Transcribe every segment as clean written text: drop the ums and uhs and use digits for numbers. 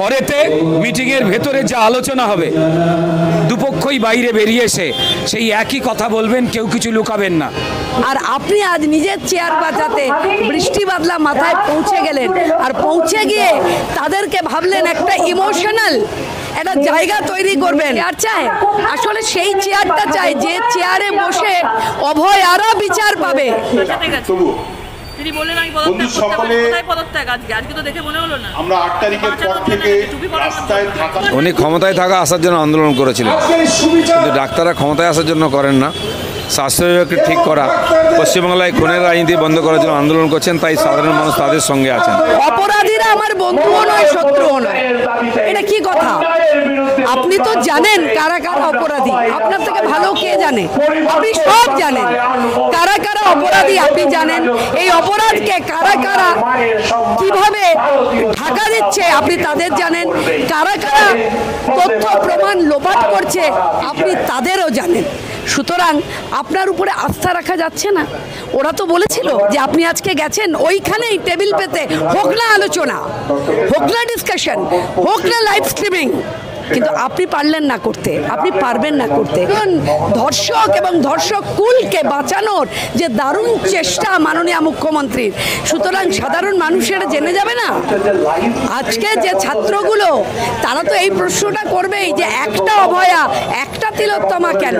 ঘরেতে মিটিংয়ের ভেতরে যা আলোচনা হবে দুপক্ষই বাইরে বেরিয়ে এসে সেই একই কথা বলবেন, কেউ কিছু লুকাবেন না। আর আপনি আজ নিজের চেয়ার বাঁচাতে বৃষ্টি বাদলা মাথায় পৌঁছে গেলেন, আর পৌঁছে গিয়ে তাদেরকে ভাবলেন একটা ইমোশনাল একটা জায়গা তৈরি করবেন। চেয়ার চায়, আসলে সেই চেয়ারটা চায় যে চেয়ারে বসে অভয় আরা বিচার পাবে। তিনি বললেন আমি পদত্যাগ আজকে তো দেখে মনে হলো না আমরা 8 তারিখের পর থেকে রাস্তায় থাকা। উনি ক্ষমতায় থাকা আসার জন্য আন্দোলন করেছিলেন, কিন্তু ডাক্তাররা ক্ষমতায় আসার জন্য করেন না। স্বাস্থ্য বিভাগকে ঠিক করা, পশ্চিমবাংলায় খুনের রাজনীতি বন্ধ করার জন্য আন্দোলন করছেন, তাই সাধারণ মানুষ তাদের সঙ্গে আছেন। অপরাধীরা আমার বন্ধুও নয়, শত্রুও নয়, এটা কি কথা? আপনি তো জানেন কারা কারা অপরাধী, আপনার থেকে ভালো কে জানে? আপনি সব জানেন কারা কারা অপরাধী, আপনি জানেন এই অপরাধকে কারা কারা কিভাবে ঢাকা দিচ্ছে, আপনি তাদের জানেন। কারা কারা তথ্য প্রমাণ লোপাট করছে, আপনি তাদেরও জানেন। সুতরাং আপনার উপরে আস্থা রাখা যাচ্ছে না। ওরা তো বলেছিল যে আপনি আজকে গেছেন ওইখানেই টেবিল পেতে, হোক না আলোচনা, হোক না ডিসকাশন, হোক না লাইভ স্ট্রিমিং, কিন্তু আপনি পারলেন না করতে, আপনি পারবেন না করতে। ধর্ষক এবং ধর্ষক কুলকে বাঁচানোর যে দারুণ চেষ্টা মাননীয় মুখ্যমন্ত্রীর, সুতরাং সাধারণ মানুষেরা জেনে যাবে না। আজকে যে ছাত্রগুলো তারা তো এই প্রশ্নটা করবেই যে একটা অভয়া, একটা তিলোত্তমা কেন?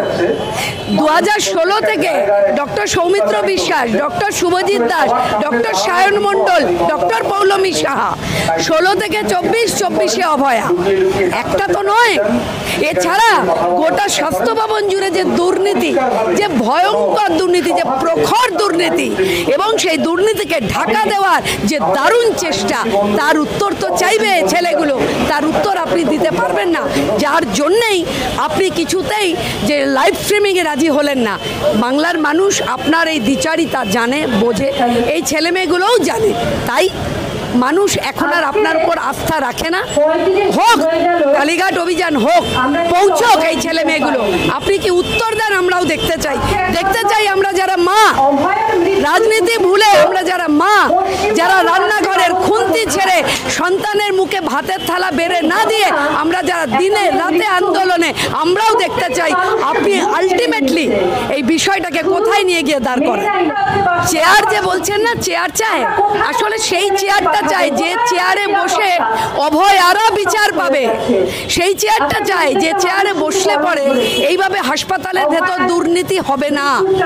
2016 থেকে doctor Soumitra Biswas, doctor Subhajit Das, doctor Sayan Mondal, doctor Poulami Saha, 16 থেকে 24 অভয়া, একটা তো নয়। এছাড়া গোটা স্বাস্থ্য ভবন জুড়ে যে দুর্নীতি, যে ভয়ঙ্কর দুর্নীতি, যে প্রখর দুর্নীতি, এবং সেই দুর্নীতিকে ঢাকা দেওয়ার যে দারুণ চেষ্টা, তার উত্তর তো চাইবে ছেলেগুলো, তার উত্তর আপনি দিতে পারবেন না, যার জন্যেই আপনি কিছুতেই যে লাইভ স্ট্রিমিংয়ে রাজি হলেন না। বাংলার মানুষ আপনার এই দ্বিচারিতা জানে, বোঝে, এই ছেলেমেয়েগুলোও জানে, তাই মানুষ এখন আর আপনার উপর আস্থা রাখে না। হোক কালীঘাট অভিযান, হোক, পৌঁছক এই ছেলে মেয়েগুলো, আপনি কি উত্তর দেন আমরাও দেখতে চাই। দেখতে চাই আমরা যারা মা, রাজনীতি ভুলে আমরা যারা মা, যারা রান্নাঘরের খুন্তি ছেড়ে সন্তানের মুখে ভাতের থালা বেড়ে না দিয়ে আমরা যারা দিনে রাতে আন্দোলনে, আমরাও দেখতে চাই আপনি আলটিমেটলি এই বিষয়টাকে কোথায় নিয়ে গিয়ে দাঁড় করেন। চেয়ার যে বলছেন না, চেয়ার চায়, আসলে সেই চেয়ারটা চায় যে চেয়ারে বসে অভয় আরা বিচার পাবে। সেই চেয়ারটা চায় যে চেয়ারে বসলে পরে এইভাবে হাসপাতালের ভেতর দুর্নীতি হবে না।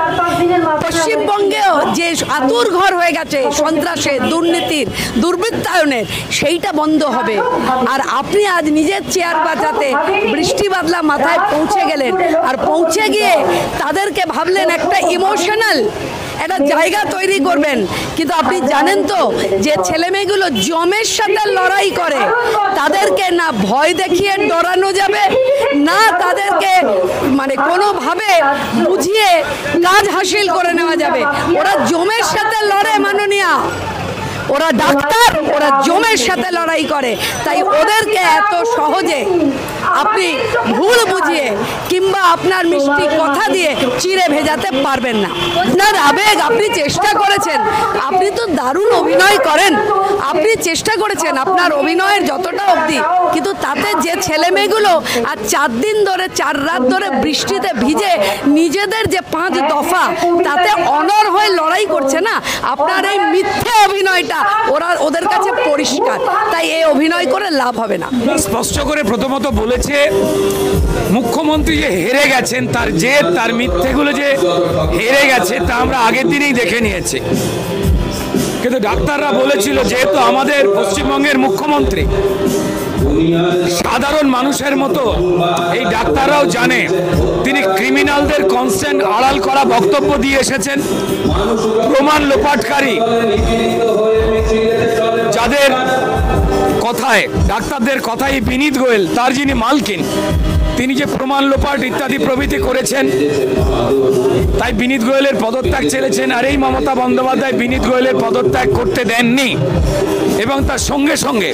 পশ্চিমবঙ্গেও যে আতুর ঘর হয়ে গেছে সন্ত্রাসের, দুর্নীতির, দুর্বৃত্তায়নের, সেইটা বন্ধ হবে। আর আপনি আজ নিজের চেয়ার বাঁচাতে বৃষ্টি বাদলা মাথায় পৌঁছে গেলেন, আর পৌঁছে গিয়ে তাদেরকে ভাবলেন একটা ইমোশনাল একটা জায়গা তৈরি করবেন। কিন্তু আপনি জানেন তো যে ছেলেমেয়েগুলো জমের সাথে লড়াই করে, তাদেরকে না ভয় দেখিয়ে ডরানো যাবে, না তাদেরকে মানে কোনোভাবে বুঝিয়ে কাজ হাসিল করে নেওয়া যাবে। ওরা জমের সাথে লড়ে মাননীয়া, ওরা ডাক্তার, ওরা জমের সাথে লড়াই করে, তাই ওদেরকে এত সহজে আপনি ভুল বুঝিয়ে কিংবা আপনার মিষ্টি কথা দিয়ে চিড়ে ভেজাতে পারবেন না। আপনার আবেগ, আপনি চেষ্টা করেছেন, আপনি তো দারুণ অভিনয় করেন, আপনি চেষ্টা করেছেন আপনার অভিনয়ের যতটা অবধি, কিন্তু তাতে যে ছেলে মেয়েগুলো আর 4 দিন ধরে 4 রাত ধরে বৃষ্টিতে ভিজে নিজেদের যে 5 দফা তাতে অনড় হয়ে লড়াই করছে না, আপনার এই মিথ্যে অভিনয়টা ওদের কাছে পরিষ্কার, তাই এই অভিনয় করে লাভ হবে না। স্পষ্ট করে প্রথমত বলেছে মুখ্যমন্ত্রী যে হেরে গেছেন, তার জেদ, তার মিথ্যেগুলো যে হেরে গেছে তা আমরা আগের দিনেই দেখে নিয়েছি। কিন্তু ডাক্তাররা বলেছিল যেহেতু আমাদের পশ্চিমবঙ্গের মুখ্যমন্ত্রী সাধারণ মানুষের মতো, এই ডাক্তাররাও জানে তিনি ক্রিমিনালদের কনস্ট্যান্ট আড়াল করা বক্তব্য দিয়ে এসেছেন, প্রমাণ লোপাটকারী যাদের কথায়, ডাক্তারদের কথাই বিনীত গোয়েল, তার যিনি মালকিন, তিনি যে প্রমাণ লোপাট ইত্যাদি প্রভৃতি করেছেন, তাই বিনীত গোয়েলের পদত্যাগ চেয়েছেন। আর এই মমতা বন্দ্যোপাধ্যায় বিনীত গোয়েলের পদত্যাগ করতে দেননি, এবং তার সঙ্গে সঙ্গে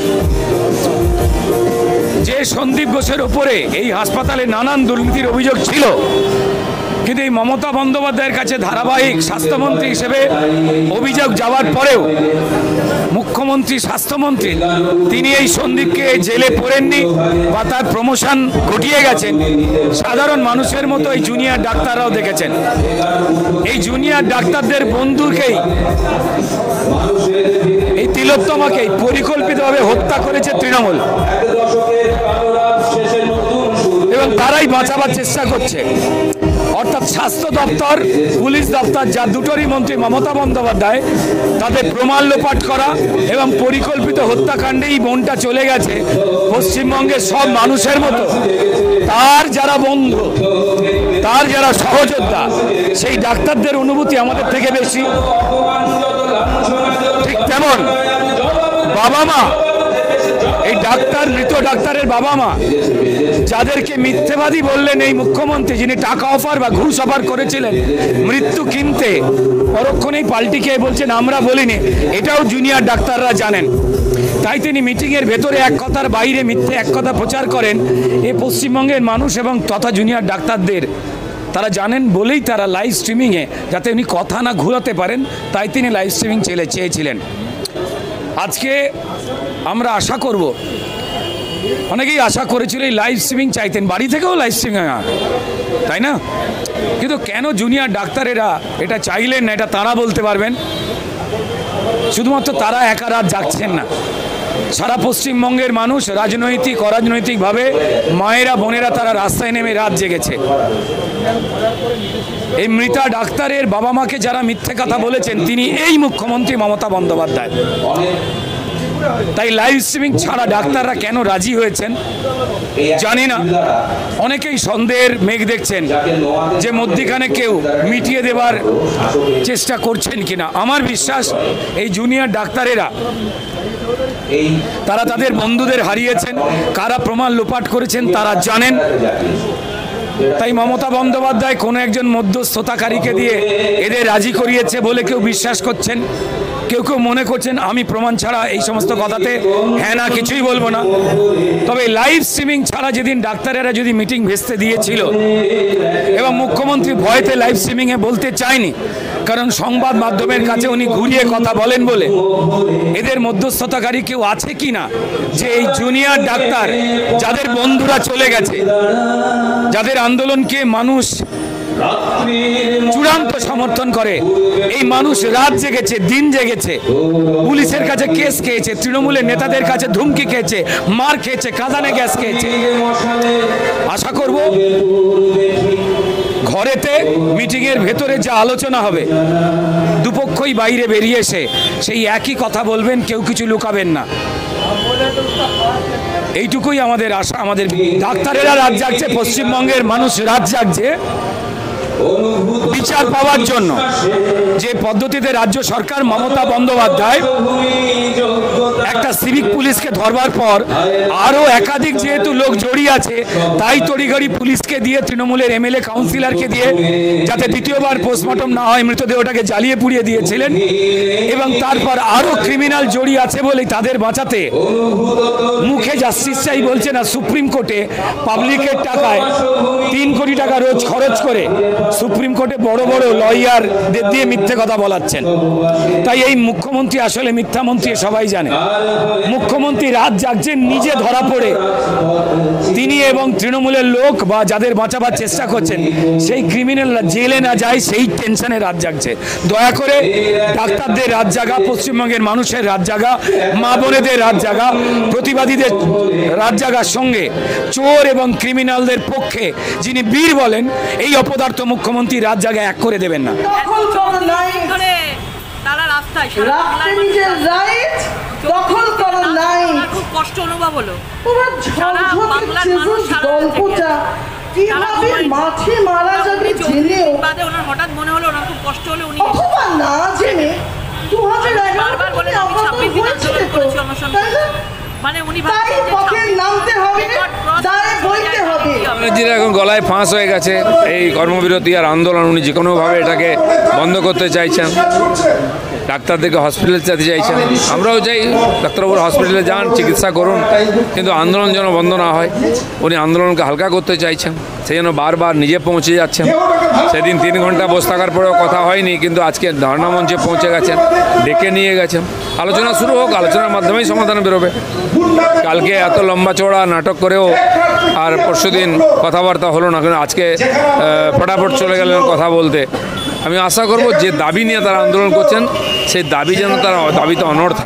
যে সন্দীপ ঘোষের ওপরে এই হাসপাতালে নানান দুর্নীতির অভিযোগ ছিল, কিন্তু এই মমতা বন্দ্যোপাধ্যায়ের কাছে ধারাবাহিক স্বাস্থ্যমন্ত্রী হিসেবে অভিযোগ যাওয়ার পরেও মুখ্যমন্ত্রী স্বাস্থ্যমন্ত্রী তিনি এই সন্দীপকে জেলে পড়েননি বা তার প্রমোশন ঘটিয়ে গেছেন। সাধারণ মানুষের মতো এই জুনিয়র ডাক্তাররাও দেখেছেন। এই জুনিয়র ডাক্তারদের বন্ধুকেই, এই তিলোত্তমাকেই পরিকল্পিতভাবে হত্যা করেছে তৃণমূল এবং তারাই বাঁচাবার চেষ্টা করছে। অর্থাৎ স্বাস্থ্য দপ্তর, পুলিশ দপ্তর, যা দুটোরই মন্ত্রী মমতা বন্দ্যোপাধ্যায়, তাদের প্রমাণ লোপাট করা এবং পরিকল্পিত হত্যাকাণ্ডেই বোনটা চলে গেছে পশ্চিমবঙ্গের সব মানুষের মতো। তার যারা বন্ধু, তার যারা সহযোদ্ধা, সেই ডাক্তারদের অনুভূতি আমাদের থেকে বেশি। ঠিক তেমন বাবা মা, এই ডাক্তার, মৃত ডাক্তারের বাবা মা, যাদেরকে মিথ্যেবাদী বললেন এই মুখ্যমন্ত্রী, যিনি টাকা অফার বা ঘুষ অফার করেছিলেন মৃত্যু কিনতে, পরক্ষণেই পাল্টি খেয়ে বলছেন আমরা বলিনি, এটাও জুনিয়র ডাক্তাররা জানেন। তাই তিনি মিটিংয়ের ভেতরে এক কথার বাইরে মিথ্যে এক কথা প্রচার করেন। এ পশ্চিমবঙ্গের মানুষ এবং তথা জুনিয়র ডাক্তারদের তারা জানেন বলেই তারা লাইভ স্ট্রিমিংয়ে, যাতে উনি কথা না ঘুরাতে পারেন, তাই তিনি লাইভ স্ট্রিমিং চেয়েছিলেন। আজকে আমরা আশা করব, অনেকেই আশা করেছিল এই লাইভ স্ট্রিমিং চাইতেন, বাড়ি থেকেও লাইভ স্ট্রিমিং, তাই না? কিন্তু কেন জুনিয়র ডাক্তারেরা এটা চাইলেন না, এটা তারা বলতে পারবেন। শুধুমাত্র তারা একা রাত জাগছেন না, সারা পশ্চিমবঙ্গের মানুষ রাজনৈতিক অরাজনৈতিকভাবে, মায়েরা বোনেরা তারা রাস্তায় নেমে রাত জেগেছে। এই মৃতা ডাক্তারের বাবা মাকে যারা মিথ্যে কথা বলেছেন তিনি এই মুখ্যমন্ত্রী মমতা বন্দ্যোপাধ্যায়। তাই লাইভ স্ট্রিমিং ছাড়া ডাক্তাররা কেন রাজি হয়েছেন জানি না। অনেকেই সন্দেহের মেঘ দেখছেন যে মধ্যিখানে কেউ মিটিয়ে দেবার চেষ্টা করছেন কিনা। আমার বিশ্বাস এই জুনিয়র ডাক্তারেরা তারা তাদের বন্ধুদের হারিয়েছেন, কারা প্রমাণ লোপাট করেছেন তারা জানেন। তাই মমতা বন্দ্যোপাধ্যায় কোনো একজন মধ্যস্থতাকারীকে দিয়ে এদের রাজি করিয়েছে বলে কেউ বিশ্বাস করছেন, কেউ কেউ মনে করছেন আমি প্রমাণ ছাড়া এই সমস্ত কথাতে হ্যাঁ না কিছুই বলবো না। তবে লাইভ স্ট্রিমিং ছাড়া যেদিন ডাক্তারেরা যদি মিটিং ভেস্তে দিয়েছিল এবং মুখ্যমন্ত্রী ভয়তে লাইভ স্ট্রিমিংয়ে বলতে চায়নি, কারণ সংবাদ মাধ্যমের কাছে উনি ঘুরিয়ে কথা বলেন বলে, এদের মধ্যস্থতাকারী কেউ আছে কি না যে এই জুনিয়র ডাক্তার যাদের বন্ধুরা চলে গেছে, যাদের আন্দোলনকে মানুষ চূড়ান্ত সমর্থন করে, এই মানুষ রাত জেগেছে, দিন জেগেছে, পুলিশের কাছে কেস খেয়েছে, তৃণমূলের নেতাদের কাছে ধুমকি খেয়েছে, মার খেয়েছে, কাঁদানে গ্যাস খেয়েছে। আশা করব ঘরেতে মিটিংয়ের ভেতরে যা আলোচনা হবে দুপক্ষই বাইরে বেরিয়ে এসে সেই একই কথা বলবেন, কেউ কিছু লুকাবেন না। এইটুকুই আমাদের আশা। আমাদের ডাক্তারেরা রাত জাগছে, পশ্চিমবঙ্গের মানুষ রাত জাগছে বিচার পাওয়ার জন্য। যে পদ্ধতিতে রাজ্য সরকার মমতা বন্দ্যোপাধ্যায় একটা সিভিক পুলিশকে ধরবার পর আরো একাধিক যেহেতু লোক জড়িয়ে আছে, তাই তড়িঘড়ি পুলিশকে দিয়ে, তৃণমূলের এমএলএ কাউন্সিলরকে দিয়ে, যাতে দ্বিতীয়বার পোস্টমর্টম না হয়, মৃতদেহটাকে জ্বালিয়ে পুড়িয়ে দিয়েছিলেন। এবং তারপর আরো ক্রিমিনাল জড়িয়ে আছে বলেই তাদের বাঁচাতে মুখে জাস্টিস চাই বলছে না, সুপ্রিম কোর্টে পাবলিকের টাকায় 3 কোটি টাকা রোজ খরচ করে সুপ্রিম কোর্টে বড় বড় লয়ারদের দিয়ে মিথ্যে কথা বলাচ্ছেন। তাই এই মুখ্যমন্ত্রী আসলে মিথ্যা মন্ত্রী সবাই জানে। মুখ্যমন্ত্রী রাত জাগছেন নিজে ধরা পড়ে, তিনি এবং তৃণমূলের লোক বা যাদের বাঁচাবার চেষ্টা করছেন সেই ক্রিমিনালরা জেলে না যায় সেই টেনশনে রাত জাগছে। দয়া করে ডাক্তারদের রাত জাগা, পশ্চিমবঙ্গের মানুষের রাত জাগা, মা বোনেদের রাত জাগা, প্রতিবাদীদের রাত জাগার সঙ্গে চোর এবং ক্রিমিনালদের পক্ষে যিনি বীর বলেন এই অপদার্থ মুখ্যমন্ত্রী রাত জায়গায় এক করে দেবেন না। খুব কষ্ট অনুভব হলো, সারা বাংলার মানুষ মাঠে মারা যাবে জেনেও ওনার হঠাৎ মনে হলো, ওনার খুব কষ্ট হলো, উনি না জেনে 2011 বলে আমি 26 দিন আন্দোলন করেছি, অনশন মানে উনি এখন গলায় ফাঁস হয়ে গেছে এই কর্মবিরতি আর আন্দোলন, উনি যে কোনোভাবে এটাকে বন্ধ করতে চাইছেন। ডাক্তারদেরকে হসপিটালে যেতে চাইছেন, আমরাও চাই ডাক্তারবাবুর হসপিটালে যান, চিকিৎসা করুন, কিন্তু আন্দোলন যেন বন্ধ না হয়। উনি আন্দোলনকে হালকা করতে চাইছেন, সেই জন্য বারবার নিজে পৌঁছে যাচ্ছেন। সেদিন 3 ঘন্টা বসে থাকার পরেও কথা হয়নি, কিন্তু আজকে ধর্ণা মঞ্চে পৌঁছে গেছেন, ডেকে নিয়ে গেছেন। আলোচনা শুরু হোক, আলোচনার মাধ্যমেই সমাধান বেরোবে। কালকে এত লম্বা চওড়া নাটক করেও আর পরশুদিন কথাবার্তা হলো না, কিন্তু আজকে ফটাফট চলে গেলেন কথা বলতে। আমি আশা করব যে দাবি নিয়ে তারা আন্দোলন করছেন, সেই দাবি যেন তারা দাবিতে অনড় থাকে।